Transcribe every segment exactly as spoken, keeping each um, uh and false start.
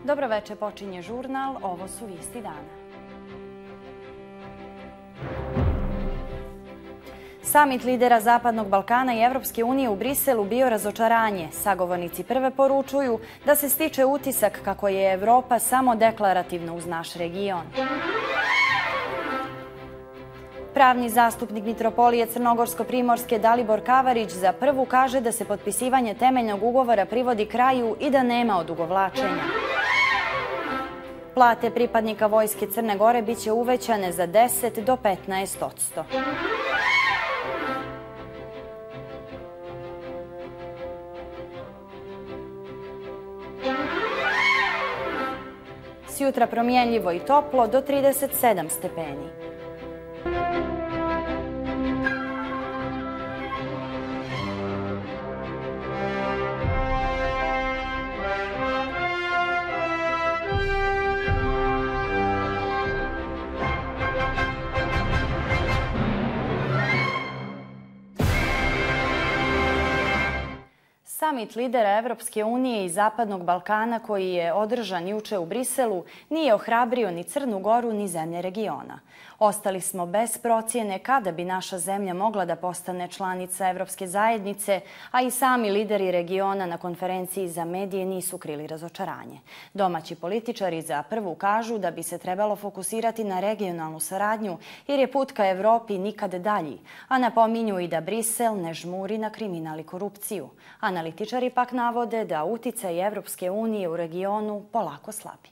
Dobro veče, počinje žurnal, ovo su vijesti dana. Samit lidera Zapadnog Balkana i Evropske unije u Briselu bio razočaranje. Sagovornici prve poručuju da se stiče utisak kako je Evropa samo deklarativno uz naš region. Pravni zastupnik Mitropolije Crnogorsko-Primorske Dalibor Kavarić za prvu kaže da se potpisivanje temeljnog ugovora privodi kraju i da nema odugovlačenja. Plate pripadnika Vojske Crne Gore biće uvećane za deset do petnaest posto. Sjutra promjenljivo i toplo do trideset sedam stepeni. Samit lidera Evropske unije i Zapadnog Balkana koji je održan juče u Briselu nije ohrabrio ni Crnu Goru ni zemlje regiona. Ostali smo bez procjene kada bi naša zemlja mogla da postane članica Evropske zajednice, a i sami lideri regiona na konferenciji za medije nisu krili razočaranje. Domaći političari za prvu kažu da bi se trebalo fokusirati na regionalnu saradnju jer je put ka Evropi nikad dalji, a napominju i da Brisel ne žmuri na kriminal i korupciju. Analitičari pak navode da uticaj Evropske unije u regionu polako slabi.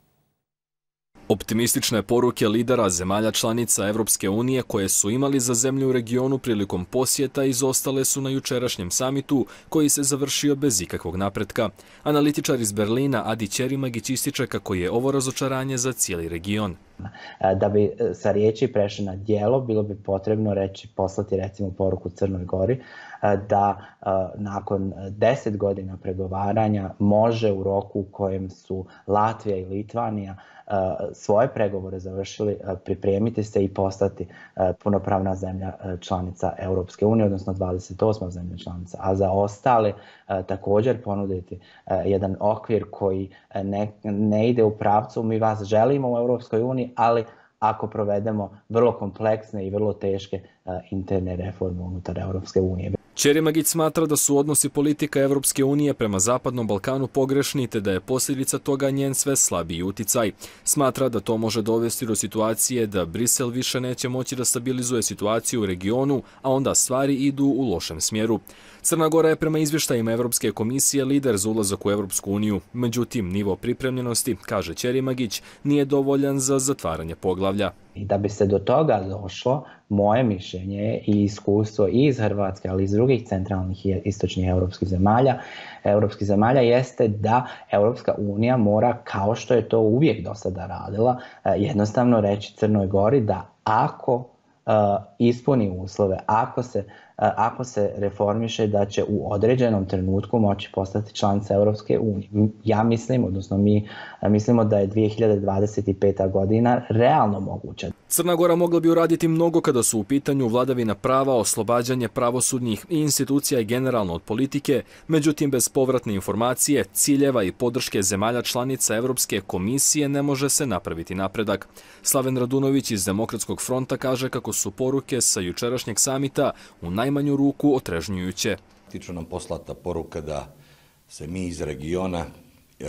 Optimistične poruke lidera zemalja članica Evropske unije koje su imali za zemlju u regionu prilikom posjeta izostale su na jučerašnjem samitu koji se završio bez ikakvog napretka. Analitičar iz Berlina Adi Ćerimagić ističe kako je ovo razočaranje za cijeli region. Da bi sa riječi prešli na djelo, bilo bi potrebno reći, poslati recimo poruku Crnoj Gori da nakon deset godina pregovaranja može u roku u kojem su Latvija i Litvanija svoje pregovore završili, pripremiti se i postati punopravna zemlja članica Europske unije, odnosno dvadeset osma zemlja članica, a za ostale također ponuditi jedan okvir koji ne, ne ide u pravcu mi vas želimo u Europskoj uniji, ali ako provedemo vrlo kompleksne i vrlo teške interne reforme unutar Europske unije. Ćerimagić smatra da su odnosi politika Evropske unije prema Zapadnom Balkanu pogrešni te da je posljedica toga njen sve slabiji uticaj. Smatra da to može dovesti do situacije da Brisel više neće moći da stabilizuje situaciju u regionu, a onda stvari idu u lošem smjeru. Crna Gora je prema izvještajima Evropske komisije lider za ulazak u Evropsku uniju. Međutim, nivo pripremljenosti, kaže Ćerimagić, nije dovoljan za zatvaranje poglavlja. I da bi se do toga došlo, moje mišljenje i iskustvo i iz Hrvatske, ali i iz drugih centralnih i istočnih europskih zemalja, europskih zemalja jeste da Evropska unija mora, kao što je to uvijek do sada radila, jednostavno reći Crnoj Gori da ako uh, ispuni uslove, ako se ako se reformiše da će u određenom trenutku moći postati članica Europske unije. Ja mislim, odnosno mi mislimo da je dvije hiljade dvadeset peta godina realno moguća. Crna Gora mogla bi uraditi mnogo kada su u pitanju vladavina prava, oslobađanje pravosudnih i institucija i generalno od politike, međutim bez povratne informacije, ciljeva i podrške zemalja članica Evropske komisije ne može se napraviti napredak. Slaven Radunović iz Demokratskog fronta kaže kako su poruke sa jučerašnjeg samita u najmanju ruku otrežnjujuće. Tiču nam poslata poruka da se mi iz regiona e,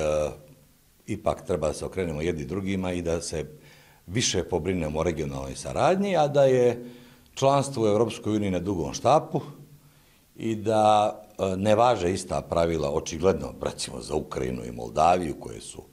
ipak treba da se okrenemo jedni drugima i da se više pobrinemo o regionalnoj saradnji, a da je članstvo u Europskoj uniji na dugom štapu i da e, ne važe ista pravila, očigledno, recimo za Ukrajinu i Moldaviju, koje su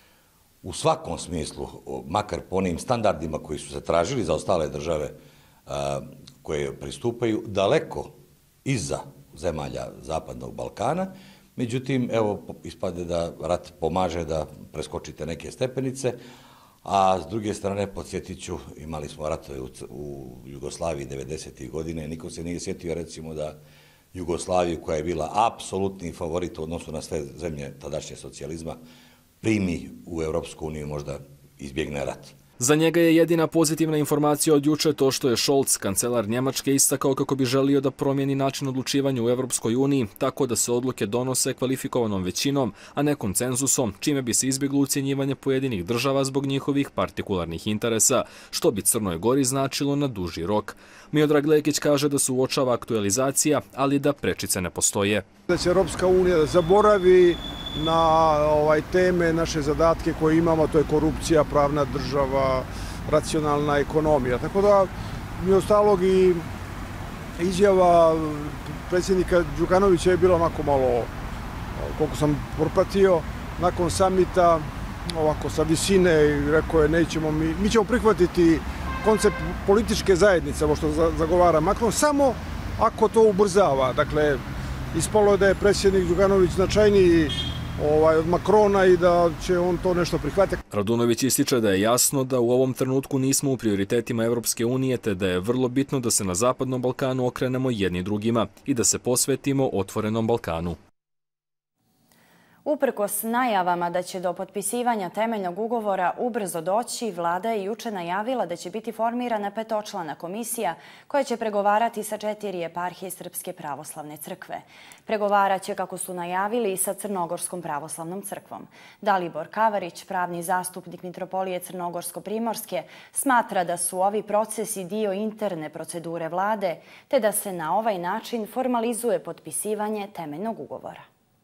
u svakom smislu, makar po onim standardima koji su se tražili za ostale države e, koje pristupaju, daleko iza zemalja Zapadnog Balkana. Međutim, evo, ispade da rat pomaže da preskočite neke stepenice, a s druge strane, podsjetit ću, imali smo ratove u Jugoslaviji devedesetih godine, niko se nije sjetio, recimo, da Jugoslaviju, koja je bila apsolutni favorit u odnosu na sve zemlje tadašnje socijalizma, primi u Europsku uniju, možda izbjegne rat. Za njega je jedina pozitivna informacija od juče to što je Scholz, kancelar Njemačke, istakao kako bi želio da promijeni način odlučivanja u Evropskoj uniji, tako da se odluke donose kvalifikovanom većinom, a ne konsenzusom, čime bi se izbjeglo ucjenjivanje pojedinih država zbog njihovih partikularnih interesa, što bi Crnoj Gori značilo na duži rok. Miodrag Lekić kaže da se uočava aktualizacija, ali da prečice ne postoje. Da će Europska unija da zaboravi na ovaj teme, naše zadatke koje imamo, to je korupcija, pravna država, racionalna ekonomija. Tako da mi ostalog i izjava predsjednika Đukanovića je bila onako malo, koliko sam propratio, nakon samita, ovako sa visine, i rekao je nećemo mi, mi ćemo prihvatiti koncept političke zajednice, ovo što zagovara Macron, samo ako to ubrzava. Dakle, ispalo je da je predsjednik Đukanović značajniji ovaj, od Macrona i da će on to nešto prihvatiti. Radunović ističe da je jasno da u ovom trenutku nismo u prioritetima Evropske unije, te da je vrlo bitno da se na Zapadnom Balkanu okrenemo jedni drugima i da se posvetimo otvorenom Balkanu. Uprkos najavama da će do potpisivanja temeljnog ugovora ubrzo doći, vlada je juče najavila da će biti formirana petočlana komisija koja će pregovarati sa četiri eparhije Srpske pravoslavne crkve. Pregovaraće, kako su najavili, i sa Crnogorskom pravoslavnom crkvom. Dalibor Kavarić, pravni zastupnik Mitropolije Crnogorsko-Primorske, smatra da su ovi procesi dio interne procedure vlade, te da se na ovaj način formalizuje potpisivanje temeljnog ugovora.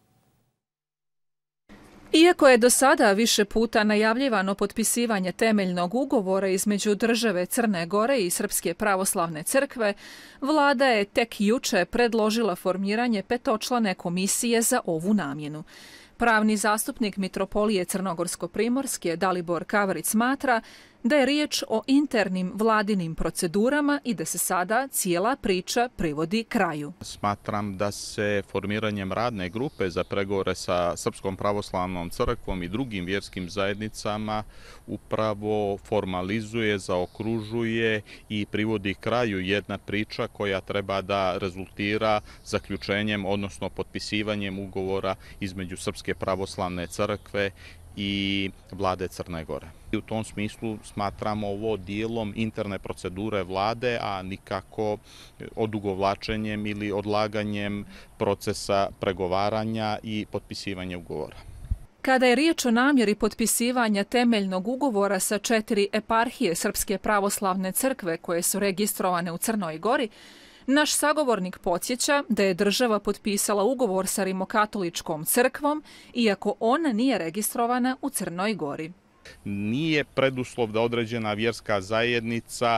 Iako je do sada više puta najavljivano potpisivanje temeljnog ugovora između države Crne Gore i Srpske pravoslavne crkve, vlada je tek juče predložila formiranje petočlane komisije za ovu namjenu. Pravni zastupnik Mitropolije Crnogorsko-Primorske Dalibor Kavarić smatra da je riječ o internim vladinim procedurama i da se sada cijela priča privodi kraju. Smatram da se formiranjem radne grupe za pregovore sa Srpskom pravoslavnom crkvom i drugim vjerskim zajednicama upravo formalizuje, zaokružuje i privodi kraju jedna priča koja treba da rezultira zaključenjem, odnosno potpisivanjem ugovora između Srpske pravoslavne crkve i vlade Crne Gore. U tom smislu smatramo ovo dijelom interne procedure vlade, a nikako odugovlačenjem ili odlaganjem procesa pregovaranja i potpisivanja ugovora. Kada je riječ o namjeri potpisivanja temeljnog ugovora sa četiri eparhije Srpske pravoslavne crkve koje su registrovane u Crnoj Gori, naš sagovornik podsjeća da je država potpisala ugovor sa Rimokatoličkom crkvom, iako ona nije registrovana u Crnoj Gori. Nije preduslov da određena vjerska zajednica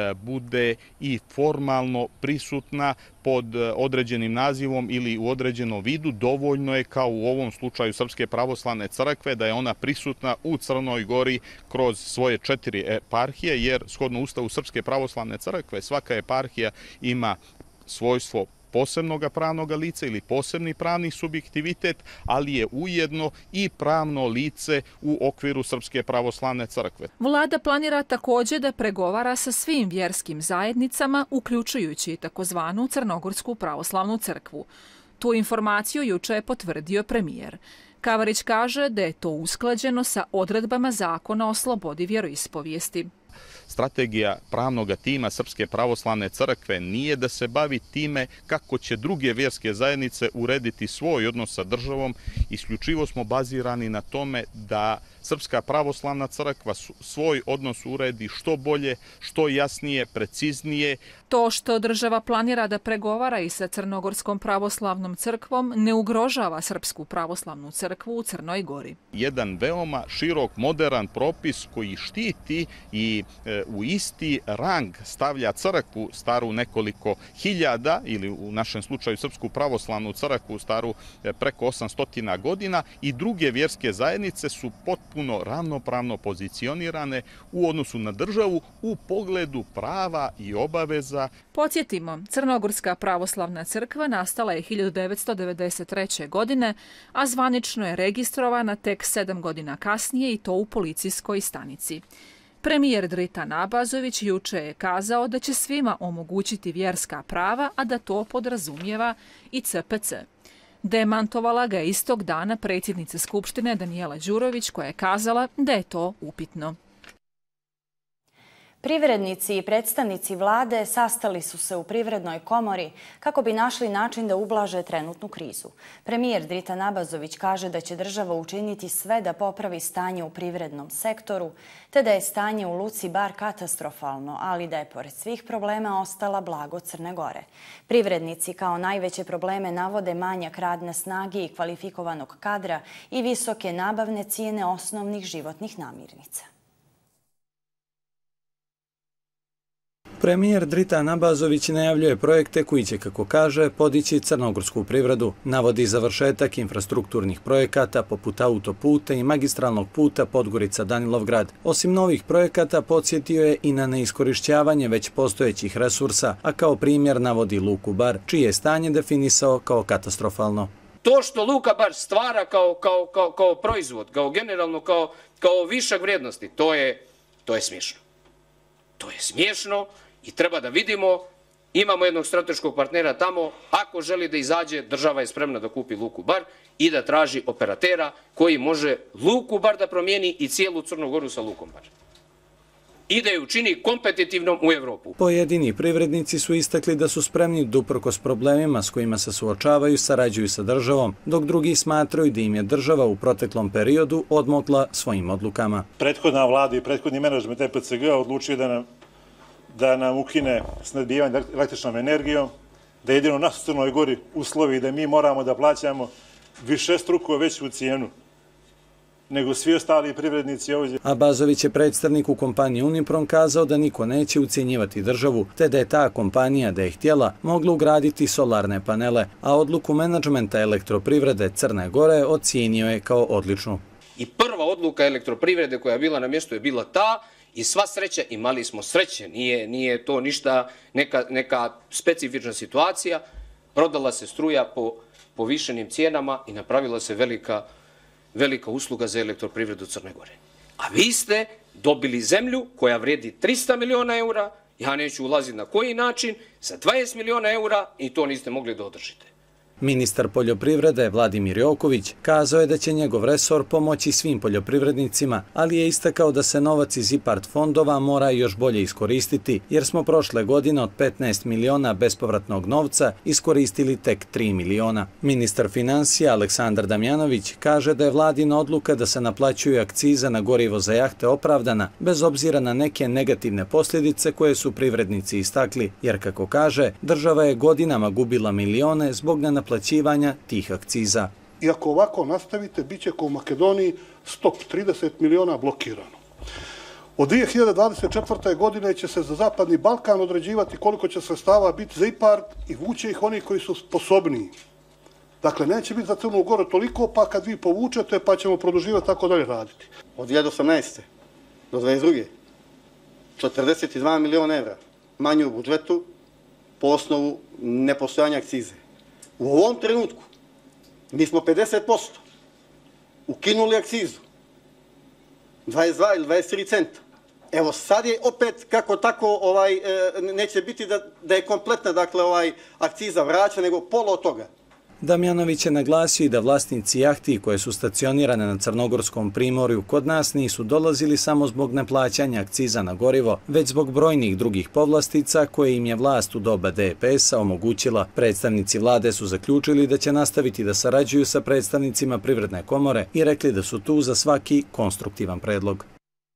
bude i formalno prisutna pod određenim nazivom ili u određenom vidu. Dovoljno je, kao u ovom slučaju Srpske pravoslavne crkve, da je ona prisutna u Crnoj Gori kroz svoje četiri eparhije, jer shodno Ustavu Srpske pravoslavne crkve svaka eparhija ima svojstvo posebnog pravnog lica ili posebni pravni subjektivitet, ali je ujedno i pravno lice u okviru Srpske pravoslavne crkve. Vlada planira također da pregovara sa svim vjerskim zajednicama, uključujući i takozvanu Crnogorsku pravoslavnu crkvu. Tu informaciju juče je potvrdio premijer. Kavarić kaže da je to usklađeno sa odredbama Zakona o slobodi vjeroispovijesti. Strategija pravnog tima Srpske pravoslavne crkve nije da se bavi time kako će druge vjerske zajednice urediti svoj odnos sa državom. Isključivo smo bazirani na tome da Srpska pravoslavna crkva svoj odnos uredi što bolje, što jasnije, preciznije. To što država planira da pregovara i sa Crnogorskom pravoslavnom crkvom ne ugrožava Srpsku pravoslavnu crkvu u Crnoj Gori. Jedan veoma širok, modern propis koji štiti i e, u isti rang stavlja crkvu staru nekoliko hiljada, ili u našem slučaju Srpsku pravoslavnu crkvu staru e, preko osamsto godina, i druge vjerske zajednice su potpuno ravnopravno pozicionirane u odnosu na državu u pogledu prava i obaveza. Podsjetimo, Crnogorska pravoslavna crkva nastala je hiljadu devetsto devedeset treće. godine, a zvanično je registrovana tek sedam godina kasnije, i to u policijskoj stanici. Premijer Dritan Abazović juče je kazao da će svima omogućiti vjerska prava, a da to podrazumijeva i C P C. Demantovala ga je istog dana predsjednica Skupštine Danijela Đurović, koja je kazala da je to upitno. Privrednici i predstavnici vlade sastali su se u Privrednoj komori kako bi našli način da ublaže trenutnu krizu. Premijer Dritan Abazović kaže da će država učiniti sve da popravi stanje u privrednom sektoru, te da je stanje u Luci Bar katastrofalno, ali da je pored svih problema ostala blago Crne Gore. Privrednici kao najveće probleme navode manjak radne snage i kvalifikovanog kadra i visoke nabavne cijene osnovnih životnih namirnica. Premijer Dritan Abazović najavljuje projekte koji će, kako kaže, podići crnogorsku privredu. Navodi završetak infrastrukturnih projekata poput autoputa i magistralnog puta Podgorica-Danilovgrad. Osim novih projekata, podsjetio je i na neiskorišćavanje već postojećih resursa, a kao primjer navodi Luku Bar, čije je stanje definisao kao katastrofalno. To što Luka Bar stvara kao, kao, kao, kao proizvod, kao generalno, kao, kao višak vrijednosti, to je, to je smiješno. To je smiješno. I treba da vidimo, imamo jednog strateškog partnera tamo, ako želi da izađe, država je spremna da kupi Luku Bar i da traži operatera koji može Luku Bar da promijeni i cijelu Crnu Goru sa Lukom Bar. I da je učini kompetitivnom u Evropu. Pojedini privrednici su istakli da su spremni da uprkos problemima s kojima se suočavaju sarađuju sa državom, dok drugi smatraju da im je država u proteklom periodu odmogla svojim odlukama. Prethodna vlada i prethodni menadžment E P C G odlučio da nam da nam ukine snabdijevanje električnom energijom, da jedino nas u Crnoj Gori uslovi da mi moramo da plaćamo višestruko veću cijenu nego svi ostali privrednici ovdje. Abazović je predstavnik u kompaniji Unipron kazao da niko neće ucijenjivati državu, te da je ta kompanija, da je htjela, mogla ugraditi solarne panele, a odluku menadžmenta elektroprivrede Crne Gore ocijenio je kao odličnu. I prva odluka elektroprivrede koja je bila na mjestu je bila ta, i sva sreća, imali smo sreće, nije, nije to ništa, neka, neka specifična situacija, prodala se struja po povišenim cijenama i napravila se velika, velika usluga za elektroprivredu Crne Gore. A vi ste dobili zemlju koja vredi trista miliona eura, ja neću ulaziti na koji način, za dvadeset miliona eura i to niste mogli da održite. Ministar poljoprivrede Vladimir Joković kazao je da će njegov resor pomoći svim poljoprivrednicima, ali je istakao da se novac iz IPARD fondova mora još bolje iskoristiti, jer smo prošle godine od petnaest miliona bespovratnog novca iskoristili tek tri miliona. Ministar financija Aleksandar Damjanović kaže da je vladina odluka da se naplaćuju akciza na gorivo za jahte opravdana, bez obzira na neke negativne posljedice koje su privrednici istakli, jer, kako kaže, država je godinama gubila milione zbog nenaplaćivanja plaćivanja tih akciza. I ako ovako nastavite, bit će kao u Makedoniji stop, trideset miliona blokirano. Od dvije hiljade dvadeset četvrte. godine će se za Zapadni Balkan određivati koliko će sredstava biti za IPARD i vuće ih oni koji su sposobniji. Dakle, neće biti za Crnu Goru toliko, pa kad vi povučete, pa ćemo produživati tako dalje raditi. Od dvije hiljade osamnaeste. do dvadeset druge. četrdeset dva miliona evra manje u budžetu po osnovu nepostojanja akcize. U ovom trenutku mi smo pedeset posto ukinuli akcizu. dvadeset dva ili dvadeset tri centa. Evo sad je opet kako tako ovaj e, neće biti da, da je kompletna dakle ovaj akciza vraćena, nego pola od toga. Damjanović je naglasio i da vlasnici jahti koje su stacionirane na Crnogorskom primorju kod nas nisu dolazili samo zbog neplaćanja akciza na gorivo, već zbog brojnih drugih povlastica koje im je vlast u doba D P S-a omogućila. Predstavnici vlade su zaključili da će nastaviti da sarađuju sa predstavnicima Privredne komore i rekli da su tu za svaki konstruktivan predlog.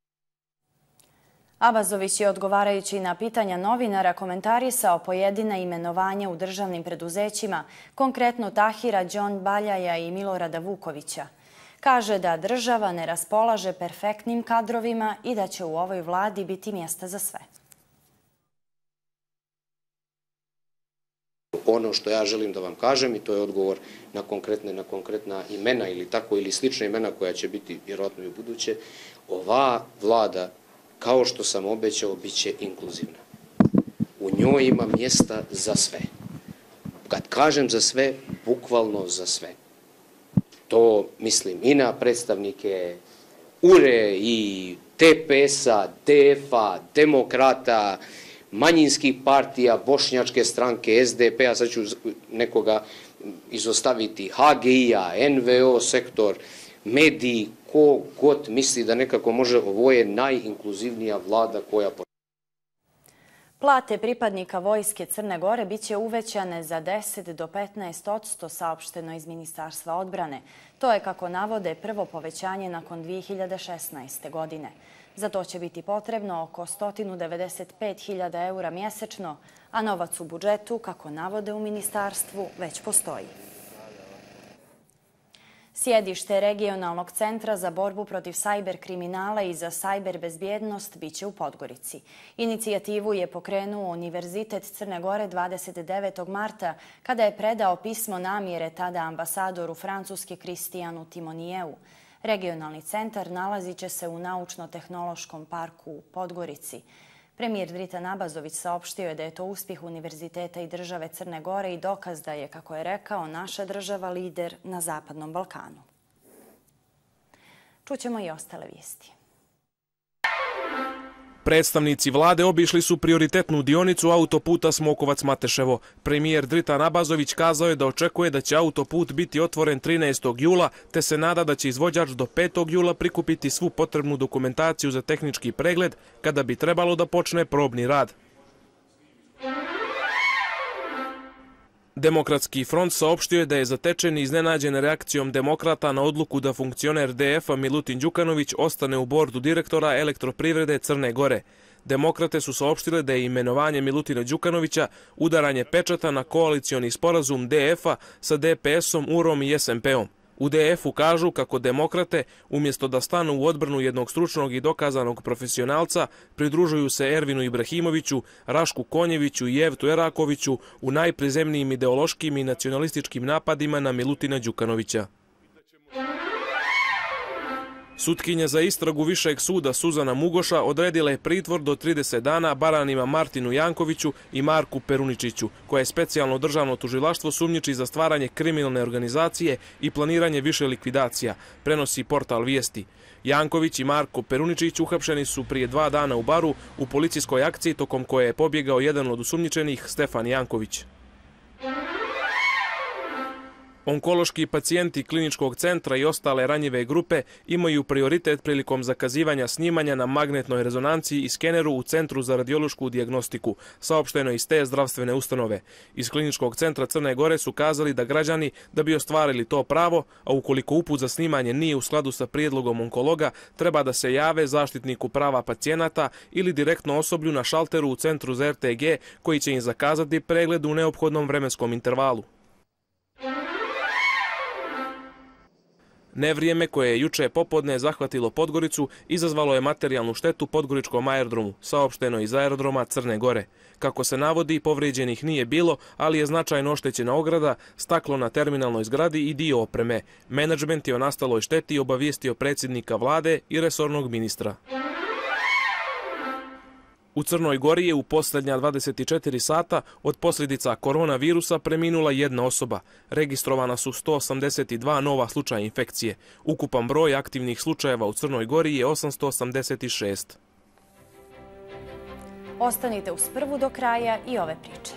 Abazović je, odgovarajući na pitanja novinara, komentarisao pojedina imenovanja u državnim preduzećima, konkretno Tahira Đon Baljaja i Milorada Vukovića. Kaže da država ne raspolaže perfektnim kadrovima i da će u ovoj vladi biti mjesta za sve. Ono što ja želim da vam kažem, i to je odgovor na konkretne, na konkretna imena ili tako ili slična imena koja će biti vjerojatno i u buduće, ova vlada, kao što sam obećao, bit će inkluzivna. U njoj ima mjesta za sve. Kad kažem za sve, bukvalno za sve. To mislim i na predstavnike U R E i T P S-a, D F-a, demokrata, manjinskih partija, bošnjačke stranke, S D P-a, sad ću nekoga izostaviti, H G I-a, N V O sektor, mediji, ko god misli da nekako može, ovo je najinkluzivnija vlada koja postoji. Plate pripadnika Vojske Crne Gore biće uvećane za deset do petnaest posto, saopšteno iz Ministarstva odbrane. To je, kako navode, prvo povećanje nakon dve hiljade šesnaeste. godine. Za to će biti potrebno oko sto devedeset pet hiljada eura mjesečno, a novac u budžetu, kako navode u ministarstvu, već postoji. Sjedište Regionalnog centra za borbu protiv sajber kriminala i za sajber bezbjednost biće u Podgorici. Inicijativu je pokrenuo Univerzitet Crne Gore dvadeset devetog marta kada je predao pismo namjere tada ambasadoru Francuske Kristijanu Timonijevu. Regionalni centar nalazit će se u Naučno-tehnološkom parku u Podgorici. Premijer Dritan Abazović saopštio je da je to uspjeh Univerziteta i države Crne Gore i dokaz da je, kako je rekao, naša država lider na Zapadnom Balkanu. Čućemo i ostale vijesti. Predstavnici vlade obišli su prioritetnu dionicu autoputa Smokovac-Mateševo. Premijer Dritan Abazović kazao je da očekuje da će autoput biti otvoren trinaestog jula, te se nada da će izvođač do petog jula prikupiti svu potrebnu dokumentaciju za tehnički pregled, kada bi trebalo da počne probni rad. Demokratski front saopštio je da je zatečen i iznenađen reakcijom demokrata na odluku da funkcioner D F-a Milutin Đukanović ostane u bordu direktora Elektroprivrede Crne Gore. Demokrate su saopštile da je imenovanje Milutina Đukanovića udaranje pečata na koalicioni sporazum D F-a sa D P S-om, U R O-m i S M P-om. U D F-u kažu kako demokrate, umjesto da stanu u odbranu jednog stručnog i dokazanog profesionalca, pridružuju se Ervinu Ibrahimoviću, Rašku Konjeviću i Jevtu Erakoviću u najprizemnijim ideološkim i nacionalističkim napadima na Milutina Đukanovića. Sutkinja za istragu Višeg suda Suzana Mugoša odredila je pritvor do trideset dana baranima Martinu Jankoviću i Marku Peruničiću, koje je specijalno državno tužilaštvo sumnjiči za stvaranje kriminalne organizacije i planiranje više likvidacija, prenosi portal Vijesti. Janković i Marko Peruničić uhapšeni su prije dva dana u Baru u policijskoj akciji tokom koje je pobjegao jedan od osumnjičenih, Stefan Janković. Onkološki pacijenti kliničkog centra i ostale ranjive grupe imaju prioritet prilikom zakazivanja snimanja na magnetnoj rezonanciji i skeneru u Centru za radiološku dijagnostiku, saopšteno iz te zdravstvene ustanove. Iz kliničkog centra Crne Gore su kazali da građani, da bi ostvarili to pravo, a ukoliko uput za snimanje nije u skladu sa prijedlogom onkologa, treba da se jave zaštitniku prava pacijenata ili direktno osoblju na šalteru u Centru za R T G koji će im zakazati pregled u neophodnom vremenskom intervalu. Nevrijeme koje je juče popodne zahvatilo Podgoricu izazvalo je materijalnu štetu Podgoričkom aerodromu, saopšteno iz aerodroma Crne Gore. Kako se navodi, povrijeđenih nije bilo, ali je značajno oštećena ograda, staklo na terminalnoj zgradi i dio opreme. Menadžment je o nastaloj šteti obavijestio predsjednika vlade i resornog ministra. U Crnoj Gori je u posljednja dvadeset četiri sata od posljedica koronavirusa preminula jedna osoba. Registrovana su sto osamdeset dva nova slučaja infekcije. Ukupan broj aktivnih slučajeva u Crnoj Gori je osamsto osamdeset šest. Ostanite uz prvu do kraja i ove priče.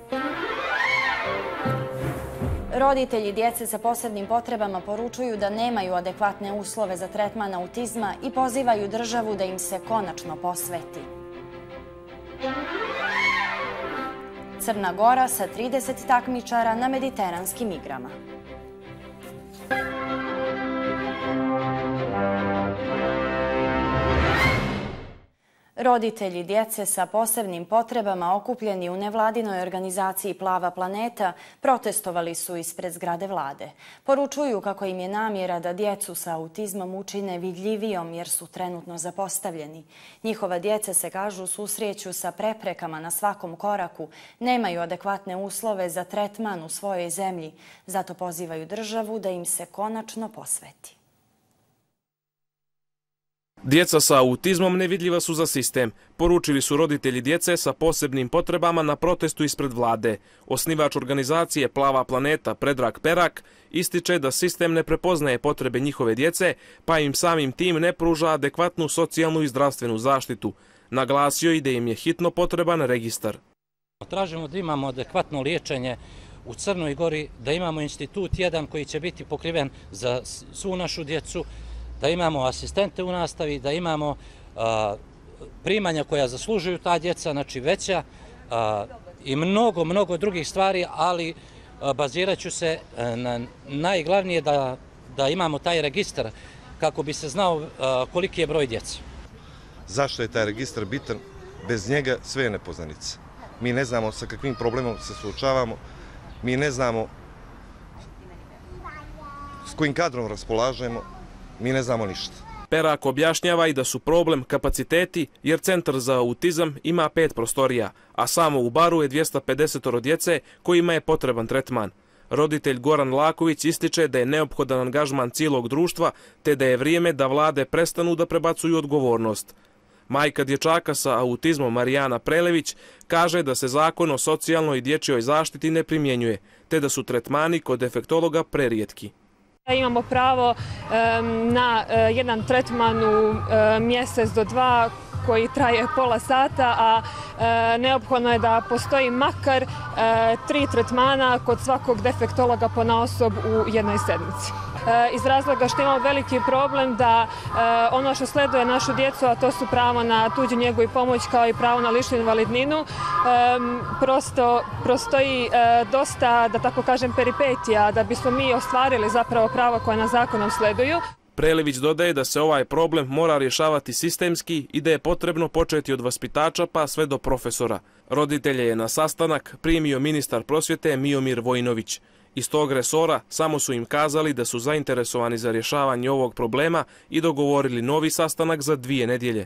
Roditelji djece sa posebnim potrebama poručuju da nemaju adekvatne uslove za tretman autizma i pozivaju državu da im se konačno posveti. Crna Gora sa trideset takmičara na mediteranskim igrama. Roditelji djece sa posebnim potrebama okupljeni u nevladinoj organizaciji Plava planeta protestovali su ispred zgrade vlade. Poručuju kako im je namjera da djecu sa autizmom učine vidljivijom jer su trenutno zapostavljeni. Njihova djeca se, kažu, susreću sa preprekama na svakom koraku, nemaju adekvatne uslove za tretman u svojoj zemlji, zato pozivaju državu da im se konačno posveti. Djeca sa autizmom nevidljiva su za sistem, poručili su roditelji djece sa posebnim potrebama na protestu ispred vlade. Osnivač organizacije Plava planeta Predrag Perak ističe da sistem ne prepoznaje potrebe njihove djece, pa im samim tim ne pruža adekvatnu socijalnu i zdravstvenu zaštitu. Naglasio i da im je hitno potreban registar. Tražimo da imamo adekvatno liječenje u Crnoj Gori, da imamo institut jedan koji će biti pokriven za svu našu djecu, da imamo asistente u nastavi, da imamo primanja koja zaslužuju ta djeca, znači veća i mnogo, mnogo drugih stvari, ali bazirat ću se na najglavnije da, da imamo taj registar kako bi se znao koliki je broj djece. Zašto je taj registar bitan? Bez njega sve je nepoznanica. Mi ne znamo sa kakvim problemom se suočavamo, mi ne znamo s kojim kadrom raspolažemo, mi ne znamo ništa. Perak objašnjava i da su problem kapaciteti, jer Centar za autizam ima pet prostorija, a samo u baru je dvjesto pedeset djece kojima je potreban tretman. Roditelj Goran Laković ističe da je neophodan angažman cijelog društva, te da je vrijeme da vlade prestanu da prebacuju odgovornost. Majka dječaka sa autizmom Marijana Prelević kaže da se zakon o socijalnoj i dječjoj zaštiti ne primjenjuje, te da su tretmani kod defektologa prerijetki. Imamo pravo na jedan tretman u mjesec do dva koji traje pola sata, a neophodno je da postoji makar tri tretmana kod svakog defektologa ponaosob u jednoj sedmici. Iz razloga što imamo veliki problem da ono što sleduje našu djecu, a to su pravo na tuđu njegu i pomoć kao i pravo na ličnu invalidninu, prosto postoji dosta, da tako kažem, peripetija da bismo mi ostvarili zapravo prava koja na zakonom sleduju. Prelević dodaje da se ovaj problem mora rješavati sistemski i da je potrebno početi od vaspitača pa sve do profesora. Roditelje je na sastanak primio ministar prosvjete Miomir Vojinović. Iz tog resora samo su im kazali da su zainteresovani za rješavanje ovog problema i dogovorili novi sastanak za dvije nedjelje.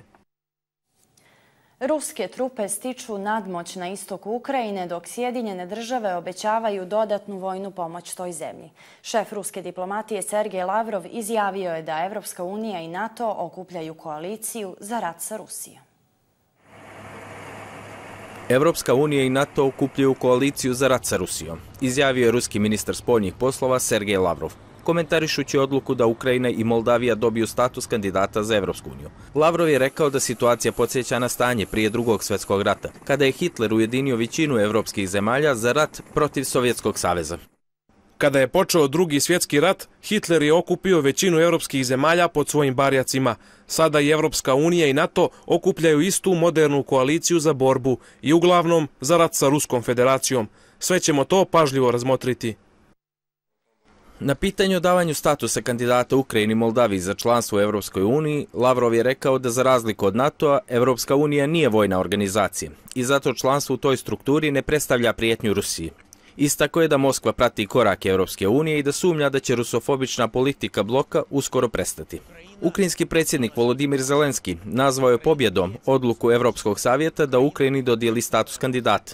Ruske trupe stiču nadmoć na istoku Ukrajine, dok Sjedinjene države obećavaju dodatnu vojnu pomoć toj zemlji. Šef ruske diplomatije Sergej Lavrov izjavio je da Evropska unija i NATO okupljaju koaliciju za rat sa Rusijom. Evropska unija i NATO okupljaju koaliciju za rat sa Rusijom, izjavio je ruski ministar spoljnih poslova Sergej Lavrov, komentarišući odluku da Ukrajina i Moldavija dobiju status kandidata za Evropsku uniju. Lavrov je rekao da situacija podsjeća na stanje prije drugog svjetskog rata, kada je Hitler ujedinio većinu evropskih zemalja za rat protiv Sovjetskog saveza. Kada je počeo drugi svjetski rat, Hitler je okupio većinu evropskih zemalja pod svojim barjacima. Sada i Evropska unija i NATO okupljaju istu modernu koaliciju za borbu i uglavnom za rat sa Ruskom federacijom. Sve ćemo to pažljivo razmotriti. Na pitanje o davanju statusa kandidata Ukrajini i Moldaviji za članstvo u Evropskoj uniji, Lavrov je rekao da za razliku od NATO-a, Evropska unija nije vojna organizacija i zato članstvo u toj strukturi ne predstavlja prijetnju Rusiji. Istako je da Moskva prati korake Evropske unije i da sumnja da će rusofobična politika bloka uskoro prestati. Ukrajinski predsjednik Volodimir Zelenski nazvao je pobjedom odluku Evropskog savjeta da Ukrajini dodijeli status kandidata.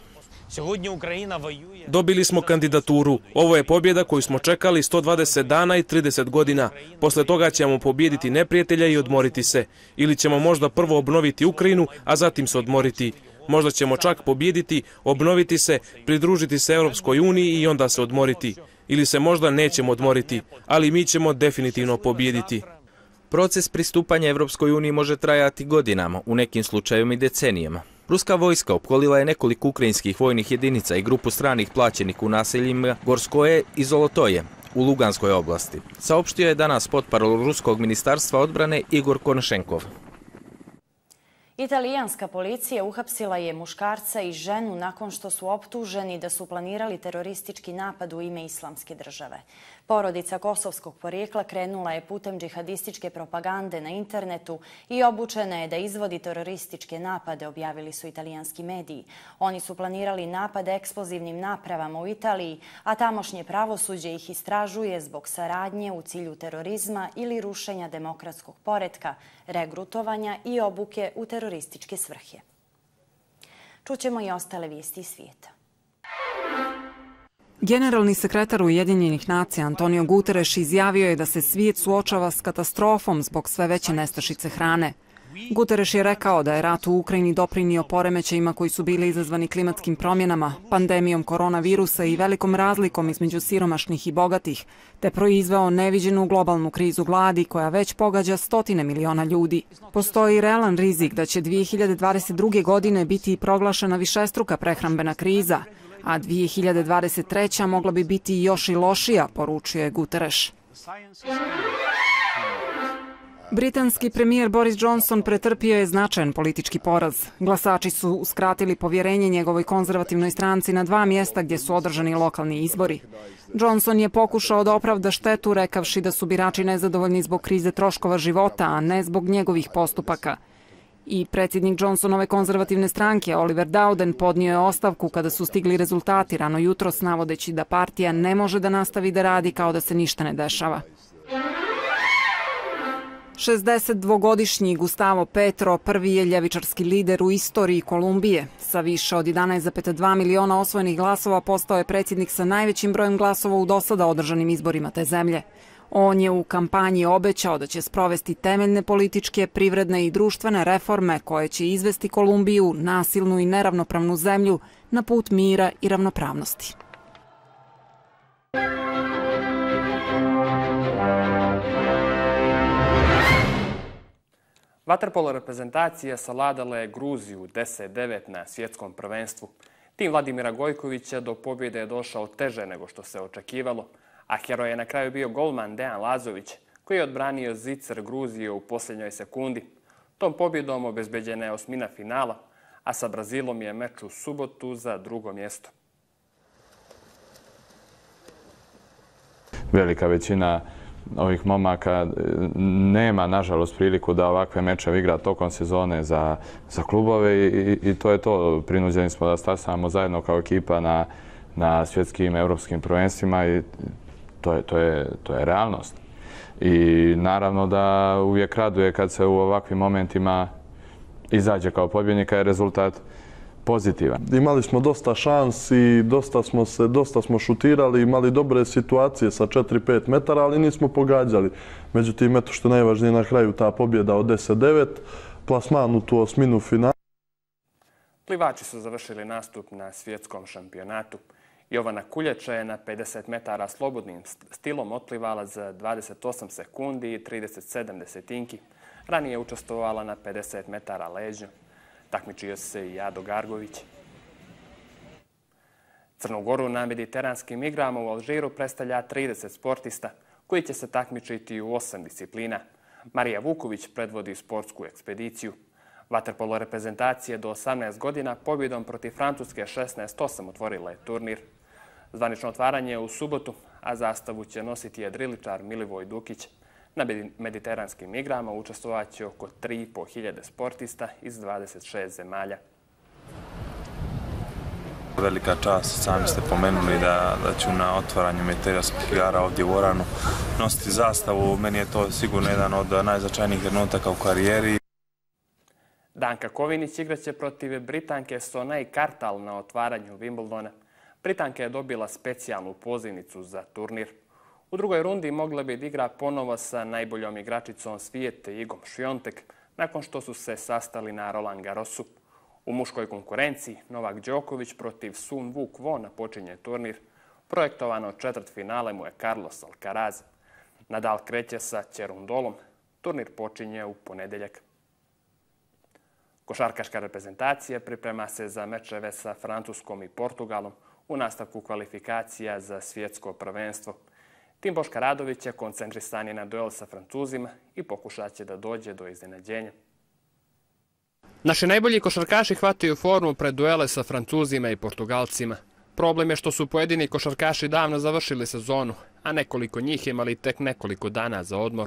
Dobili smo kandidaturu. Ovo je pobjeda koju smo čekali sto dvadeset dana i trideset godina. Posle toga ćemo pobijediti neprijatelja i odmoriti se. Ili ćemo možda prvo obnoviti Ukrajinu, a zatim se odmoriti. Možda ćemo čak pobijediti, obnoviti se, pridružiti se Europskoj uniji i onda se odmoriti. Ili se možda nećemo odmoriti, ali mi ćemo definitivno pobijediti. Proces pristupanja Evropskoj uniji može trajati godinama, u nekim slučajevima i decenijama. Ruska vojska opkolila je nekoliko ukrajinskih vojnih jedinica i grupu stranih plaćenih u naseljima Gorskoje i Zolotoje u Luganskoj oblasti. Saopštio je danas potparol Ruskog ministarstva odbrane Igor Konšenkov. Italijanska policija uhapsila je muškarca i ženu nakon što su optuženi da su planirali teroristički napad u ime Islamske države. Porodica kosovskog porijekla krenula je putem džihadističke propagande na internetu i obučena je da izvodi terorističke napade, objavili su italijanski mediji. Oni su planirali napad eksplozivnim napravama u Italiji, a tamošnje pravosuđe ih istražuje zbog saradnje u cilju terorizma ili rušenja demokratskog poretka, regrutovanja i obuke u terorističke svrhe. Čućemo i ostale vijesti iz svijeta. Generalni sekretar Ujedinjenih nacija Antonio Guterres izjavio je da se svijet suočava s katastrofom zbog sve veće nestašice hrane. Guterres je rekao da je rat u Ukrajini doprinio poremećajima koji su bili izazvani klimatskim promjenama, pandemijom koronavirusa i velikom razlikom između siromašnih i bogatih, te proizveo neviđenu globalnu krizu gladi koja već pogađa stotine miliona ljudi. Postoji realan rizik da će dvije hiljade dvadeset druge. godine biti proglašena višestruka prehrambena kriza, a dvije hiljade dvadeset treća. mogla bi biti još i lošija, poručio je Guterres. Britanski premijer Boris Johnson pretrpio je značajan politički poraz. Glasači su uskratili povjerenje njegovoj konzervativnoj stranci na dva mjesta gdje su održani lokalni izbori. Johnson je pokušao da opravda štetu rekavši da su birači nezadovoljni zbog krize troškova života, a ne zbog njegovih postupaka. I predsjednik Johnsonove konzervativne stranke, Oliver Dowden, podnio je ostavku kada su stigli rezultati rano jutros, navodeći da partija ne može da nastavi da radi kao da se ništa ne dešava. šezdesetdvogodišnji Gustavo Petro prvi je ljevičarski lider u istoriji Kolumbije. Sa više od jedanaest zarez dva miliona osvojenih glasova postao je predsjednik sa najvećim brojem glasova u dosada održanim izborima te zemlje. On je u kampanji obećao da će sprovesti temeljne političke, privredne i društvene reforme koje će izvesti Kolumbiju, nasilnu i neravnopravnu zemlju, na put mira i ravnopravnosti. Vaterpolo reprezentacija savladala je Gruziju deset devet na svjetskom prvenstvu. Tim Vladimira Gojkovića do pobjede je došao teže nego što se očekivalo, a heroj je na kraju bio golman Dejan Lazović, koji je odbranio zicer Gruzije u posljednjoj sekundi. Tom pobjedom obezbeđena je osmina finala, a sa Brazilom je meč u subotu za drugo mjesto. Velika većina ovih momaka nema, nažalost, priliku da ovakve mečeve igra tokom sezone za, za klubove i, i to je to. Prinuđeni smo da stasamo zajedno kao ekipa na, na svjetskim europskim prvenstvima i to je, to je, to je realnost. I naravno da uvijek raduje kad se u ovakvim momentima izađe kao pobjednik, je rezultat pozitivan. Imali smo dosta šansi, dosta smo se, dosta smo šutirali, imali dobre situacije sa četiri pet metara, ali nismo pogađali. Međutim, eto što je najvažnije na kraju, ta pobjeda od deset devet, plasman u tu osminu finala. Plivači su završili nastup na svjetskom šampionatu. Jovana Kuljača je na pedeset metara slobodnim stilom otplivala za dvadeset osam sekundi i trideset sedam desetinki. Ranije je učestvovala na pedeset metara leđu. Takmičio se i Jado Gargović. Crnu Goru na mediteranskim igrama u Alžiru predstavlja trideset sportista koji će se takmičiti u osam disciplina. Marija Vuković predvodi sportsku ekspediciju. Vaterpolo reprezentacije do osamnaest godina pobjedom protiv Francuske šesnaest osam otvorila je turnir. Zvanično otvaranje je u subotu, a zastavu će nositi jedriličar Milivoj Dukić. Na mediteranskim igrama učestvovat će oko tri i po hiljade sportista iz dvadeset šest zemalja. Velika čast, sami ste pomenuli da, da ću na otvaranju mediteranskih igara ovdje u Oranu nositi zastavu. Meni je to sigurno jedan od najznačajnijih trenutaka u karijeri. Danka Kovinić igraće protiv Britanke Sonai Kartal na otvaranju Wimbledona. Britanka je dobila specijalnu pozivnicu za turnir. U drugoj rundi mogla bi da igra ponovo sa najboljom igračicom svijeta Igom Šiontek, nakon što su se sastali na Roland Garrosu. U muškoj konkurenciji Novak Đoković protiv Sun Wook Wona počinje turnir. Projektovano četvrtfinale mu je Carlos Alcaraz. Nadal kreće sa Ćerundolom. Turnir počinje u ponedeljak. Košarkaška reprezentacija priprema se za mečeve sa Francuskom i Portugalom u nastavku kvalifikacija za svjetsko prvenstvo. Tim Boška Radovića koncentrisan je na duel sa Francuzima i pokušat će da dođe do iznenađenja. Naši najbolji košarkaši hvataju formu pred duele sa Francuzima i Portugalcima. Problem je što su pojedini košarkaši davno završili sezonu, a nekoliko njih imali tek nekoliko dana za odmor.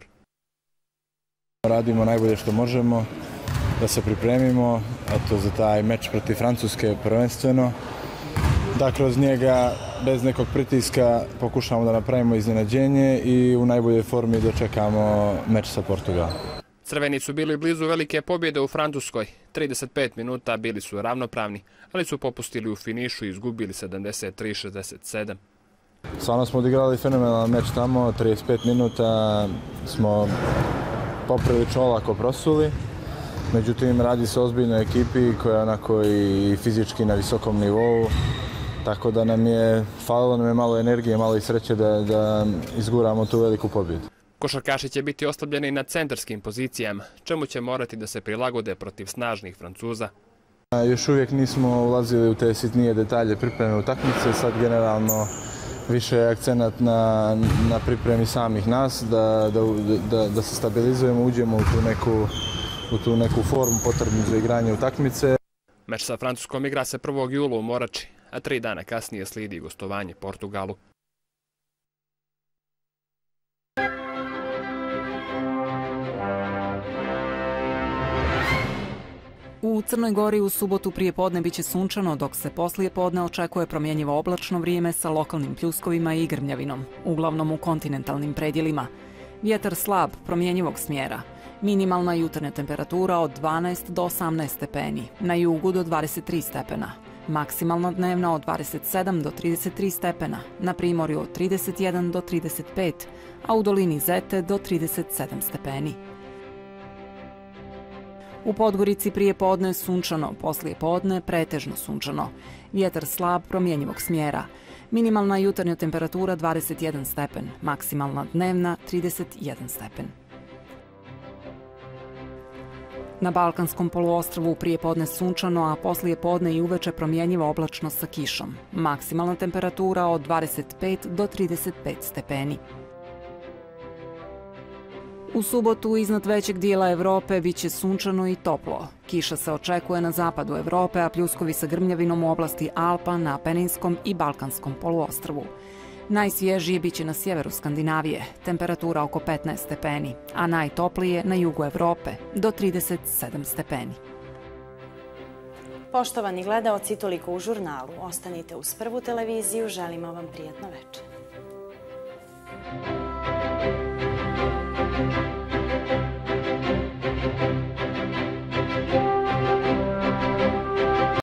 Radimo najbolje što možemo, da se pripremimo, eto, za taj meč protiv Francuske prvenstveno. Da kroz njega, bez nekog pritiska, pokušamo da napravimo iznenađenje i u najboljoj formi dočekamo meč sa Portugalom. Crveni su bili blizu velike pobjede u Francuskoj. trideset pet minuta bili su ravnopravni, ali su popustili u finišu i izgubili sedamdeset tri šezdeset sedam. Stvarno smo odigrali fenomenalan meč tamo, trideset pet minuta smo poprilično olako prosuli. Međutim, radi se o ozbiljnoj ekipi koja je onako i fizički na visokom nivou. Tako da nam je, falilo nam je malo energije, malo i sreće da, da izguramo tu veliku pobjedu. Košarkaši će biti oslabljeni na centarskim pozicijama, čemu će morati da se prilagode protiv snažnih Francuza. Još uvijek nismo ulazili u te sitnije detalje pripreme utakmice, sad generalno više je akcenat na, na pripremi samih nas, da, da, da, da se stabilizujemo, uđemo u tu neku, u tu neku formu potrebnu za igranje utakmice. Meč sa Francuskom igra se prvog jula u Morači, a tri dana kasnije slijedi gostovanje Portugalu. U Crnoj Gori u subotu prije podne biće sunčano, dok se poslije podne očekuje promjenjivo oblačno vrijeme sa lokalnim pljuskovima i grmljavinom, uglavnom u kontinentalnim predjelima. Vjetar slab, promjenjivog smjera. Minimalna jutarnja temperatura od dvanaest do osamnaest stepeni, na jugu do dvadeset tri stepena. Maksimalno dnevna od dvadeset sedam do trideset tri stepena, na primorju od trideset jedan do trideset pet, a u dolini Zete do trideset sedam stepeni. U Podgorici prije podne sunčano, poslije podne pretežno sunčano. Vjetar slab, promjenjivog smjera. Minimalna jutarnja temperatura dvadeset jedan stepen, maksimalna dnevna trideset jedan stepen. Na Balkanskom poluostrvu prije podne sunčano, a poslije podne i uveče promjenjiva oblačnost sa kišom. Maksimalna temperatura od dvadeset pet do trideset pet stepeni. U subotu iznad većeg dijela Evrope biće sunčano i toplo. Kiša se očekuje na zapadu Evrope, a pljuskovi sa grmljavinom u oblasti Alpa na Apeninskom i Balkanskom poluostrvu. Najsvježije biće na sjeveru Skandinavije, temperatura oko petnaest stepeni, a najtoplije na jugu Evrope, do trideset sedam stepeni. Poštovani gledaoci, toliko u žurnalu. Ostanite uz Prvu televiziju, želimo vam prijatno večer.